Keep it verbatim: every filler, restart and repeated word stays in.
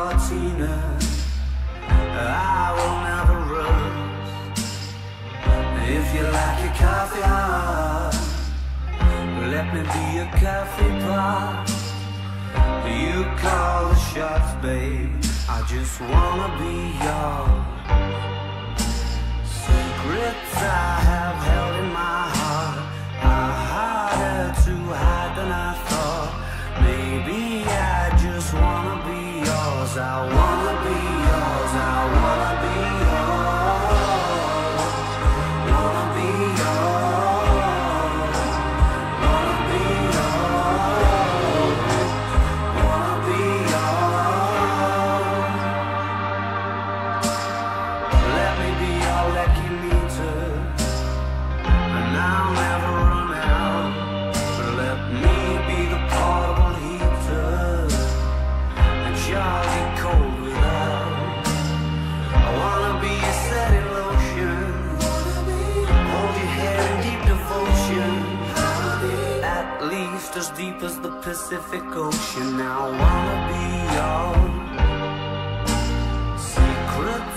Tina, I will never rust. If you like your coffee hot, let me be a coffee pot. You call the shots, babe, I just wanna be yours. Secrets I have held in my heart are harder to hide than I thought. Maybe I just wanna be yours. I wanna be yours. I wanna be yours. Wanna be yours. Wanna be yours. Wanna be yours. Let me be your lucky meter, and I'll never run out. Let me be the portable heater that y'all get cold without. I wanna be your setting lotion, hold your hair in deep devotion, at least as deep as the Pacific Ocean. I wanna be your secret